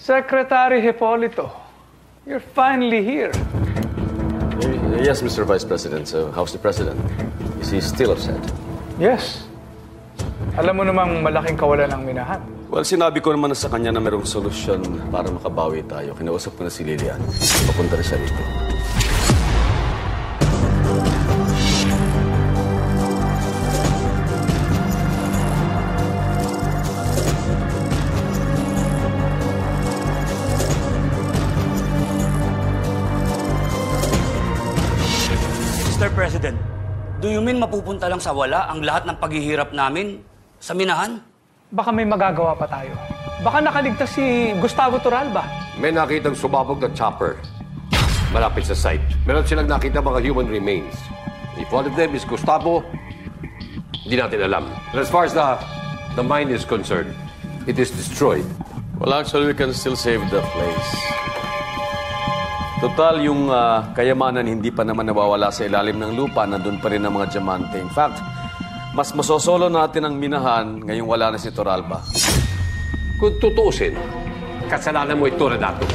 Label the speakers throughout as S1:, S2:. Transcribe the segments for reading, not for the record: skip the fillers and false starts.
S1: Secretary Hipolito, you're finally here.
S2: Yes, Mr. Vice President. So, how's the President? Is he still upset?
S1: Yes. Alam mo namang malaking kawalan ng minahan.
S2: Well, sinabi ko naman sa kanya na mayroong solusyon para makabawi tayo. Kinausap ko na si Lilian. Papunta na siya rito.
S3: Mr. President, do you mean mapupunta lang sa wala ang lahat ng paghihirap namin sa minahan?
S1: Baka may magagawa pa tayo. Baka nakaligtas si Gustavo Torralba.
S4: May nakitang sumabog na chopper malapit sa site. Meron silang nakita mga human remains. If one of them is Gustavo, hindi natin alam. But as far as the mine is concerned, it is destroyed.
S2: Well, actually, we can still save the place. Total, yung kayamanan hindi pa naman nawawala sa ilalim ng lupa, nandun pa rin ang mga diamante. In fact, mas masosolo natin ang minahan ngayong wala na si Torralba.
S4: Kung tutuusin, kasalanan mo ito, Renato.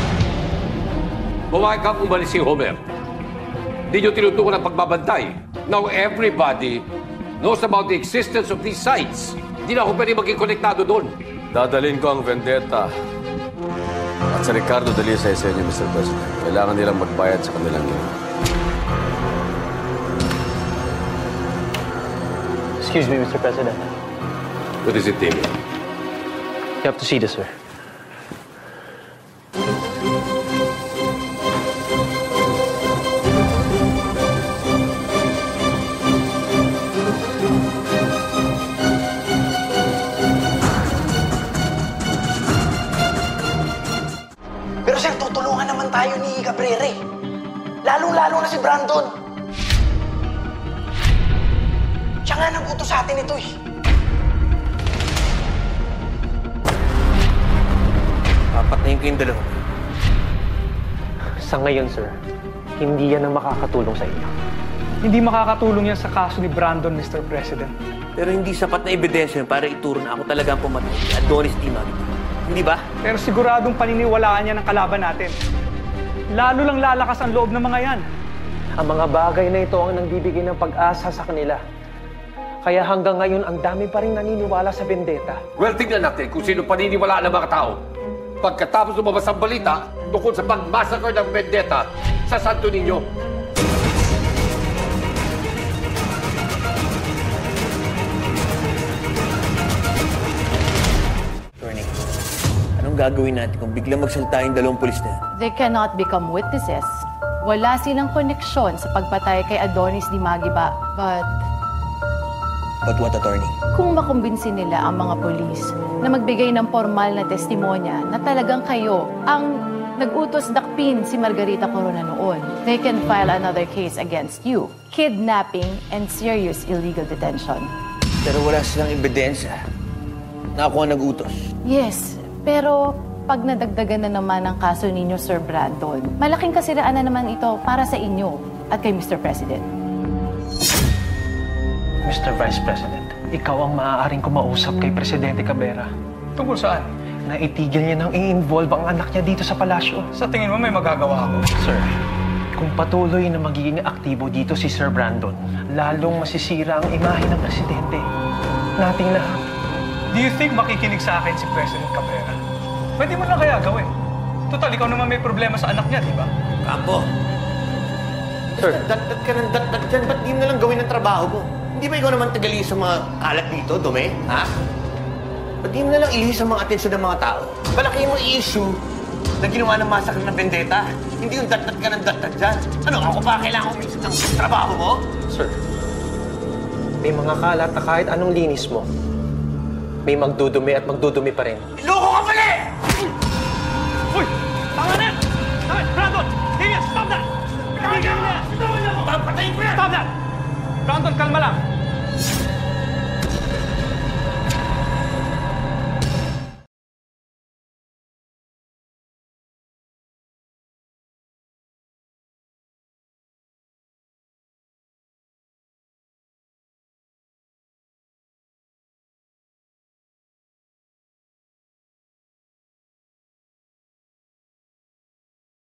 S4: Huwag kang umalis si Homer. Hindi nyo tinutukoy ang pagbabantay. Now everybody knows about the existence of these sites. Hindi na ako pwede maging konektado doon.
S2: Dadalhin ko ang vendetta at sa Ricardo Dalisay sa inyo, Mr. President. Kailangan nilang magbayad sa kanilang yun.
S5: Excuse me, Mr. President.
S4: What is it, Timmy?
S5: You have to see this, sir.
S6: Pero sir, tutulungan naman tayo ni Cabrera. Lalong-lalo na si Brandon. Siya nga nag-utos sa atin ito eh.
S5: Papatayin ko yung dalawa. Sa ngayon, sir, hindi yan ang makakatulong sa inyo.
S1: Hindi makakatulong yan sa kaso ni Brandon, Mr. President.
S5: Pero hindi sapat na ebidensya para ituro na ako talaga ang pumatay si Adonis Dimag. Hindi ba?
S1: Pero siguradong paniniwalaan niya ng kalaban natin. Lalo lang lalakas ang loob ng mga yan.
S5: Ang mga bagay na ito ang nagbibigay ng pag-asa sa kanila. Kaya hanggang ngayon, ang dami pa rin naniniwala sa vendetta.
S4: Well, tingnan natin kung sino paniniwalaan ng mga tao. Pagkatapos lumabas ang balita tungkol sa pag-massacre ng vendetta sa Santo Niño.
S5: Attorney, anong gagawin natin kung biglang magsalita yung dalawang pulis na yan?
S7: They cannot become witnesses. Wala silang koneksyon sa pagpatay kay Adonis Dimagiba.
S5: But what, attorney?
S7: Kung makumbinsin nila ang mga polis na magbigay ng formal na testimonya na talagang kayo ang nag-utos dakpin si Margarita Corona noon, they can file another case against you. Kidnapping and serious illegal detention.
S5: Pero wala silang ebidensya na ako ang nag-utos.
S7: Yes, pero pag nadagdagan na naman ang kaso ninyo, Sir Brandon, malaking kasiraan na naman ito para sa inyo at kay Mr. President.
S5: Mr. Vice President, ikaw ang maaaring kumausap kay Presidente Cabrera.
S1: Tungkol saan?
S5: Na itigil niya nang i-involve ang anak niya dito sa palasyo.
S1: Sa tingin mo may magagawa ako?
S5: Sir, kung patuloy na magiging aktibo dito si Sir Brandon, lalong masisira ang imahe ng Presidente. Nating lahat.
S1: Do you think makikinig sa akin si President Cabrera? Pwede mo lang kaya gawin. Total, ikaw naman may problema sa anak niya, di ba?
S3: Campo,
S5: Sir,
S8: Dat ka ng dat dyan. Ba't di mo na lang gawin ang trabaho mo? Hindi ba ikaw naman tagalihis sa mga kalat dito, dumi? Ha? Ba't di mo na lang ilihis ang mga atensyon ng mga tao? Malaki mo i-issue na ginawa ng massacre ng vendetta. Hindi yung dat ka ng dat dyan. Ano, ako pa kailangan umisit ng trabaho mo?
S5: Sir, may mga kalat na kahit anong linis mo, may magdudumi at magdudumi pa rin.
S8: Iloko ka pala eh!
S1: Uy! Tama na! Tama! Brandon! Tingnan! Stop that!
S8: Tingnan mo! Papatayin ko yan!
S1: Stop that! Brandon, kalma lang.